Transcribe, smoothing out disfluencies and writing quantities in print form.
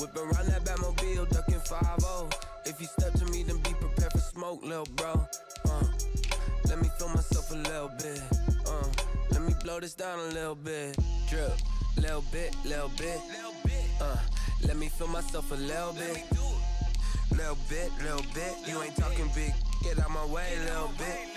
Whip around that Batmobile, ducking 5-0. If you step to me, then be prepared for smoke, lil' bro. Let me feel myself a little bit. Let me blow this down a little bit. Drip, little bit, little bit. Let me feel myself a little bit. Little bit, little bit. You ain't talking big, get out my way, little bit.